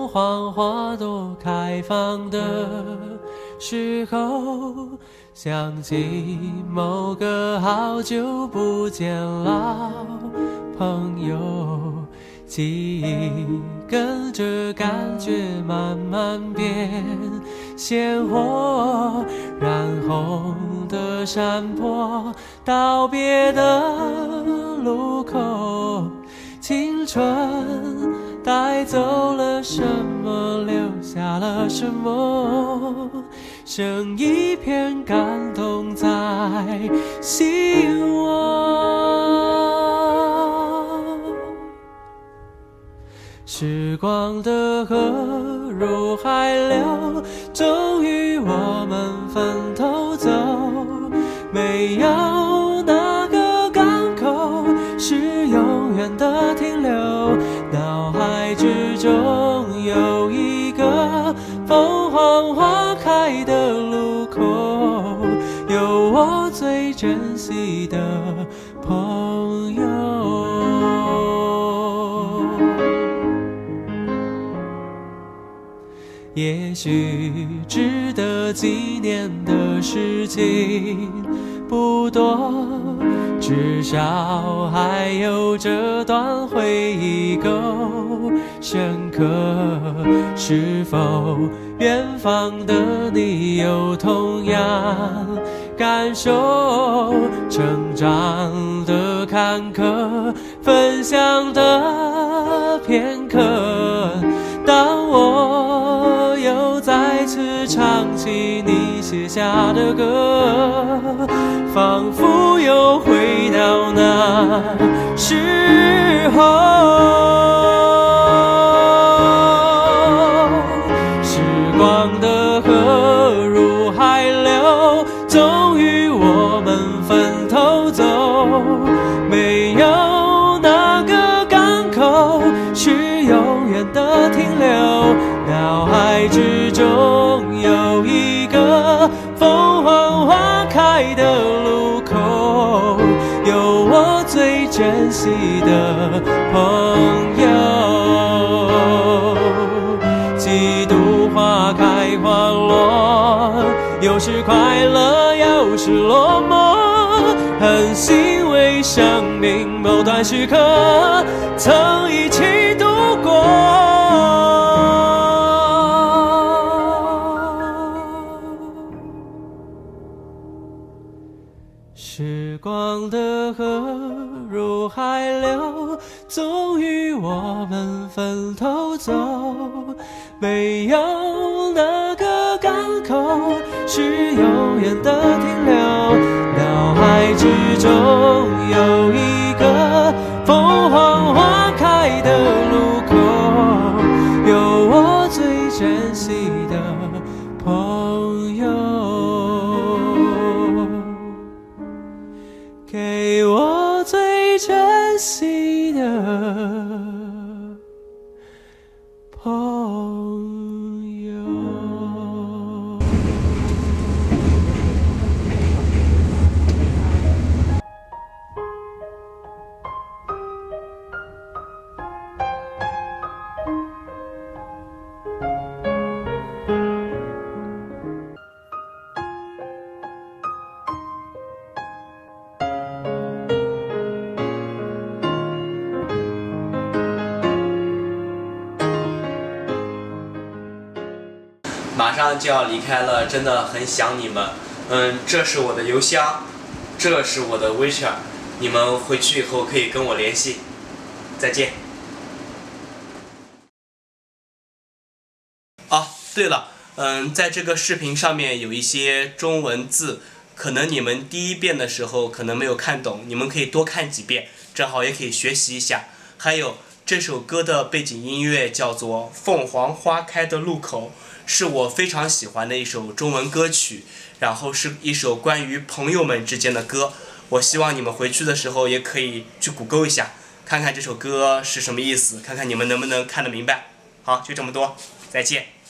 凤凰花朵开放的时候，想起某个好久不见老朋友，记忆跟着感觉慢慢变鲜活，染红的山坡，道别的路口，青春带走了什么，留下了什么，剩一片感动在心窝。时光的河入海流，终于我们分头走，没有哪个港口是永远的停留，脑海之中有一个凤凰花开的路口，有我最珍惜的朋友。也许值得纪念的事情不多，至少还有这段回忆够深刻。是否远方的你有同样感受？成长的坎坷，分享的片刻，当我又再次唱起你写下的歌，仿佛又回到那时候。时光的河入海流，终于我们分头走，没有哪个港口是永远的停留，脑海之中有一个凤凰花开的路口，有我最珍惜的朋友。几度花开花落，有时快乐有时落寞，很欣慰生命某段时刻曾一起度过。时光的河入海流，终于我们分头走，没有哪个港口是永远的停留，脑海之中有一个凤凰花开的路口，有我最珍惜的朋友，给我最珍惜的朋友。 马上就要离开了，真的很想你们。这是我的邮箱，这是我的 WeChat， 你们回去以后可以跟我联系。再见。哦，对了，在这个视频上面有一些中文字，可能你们第一遍的时候可能没有看懂，你们可以多看几遍，正好也可以学习一下。还有这首歌的背景音乐叫做《凤凰花开的路口》。是我非常喜欢的一首中文歌曲，然后是一首关于朋友们之间的歌。我希望你们回去的时候也可以去谷歌一下，看看这首歌是什么意思，看看你们能不能看得明白。好，就这么多，再见。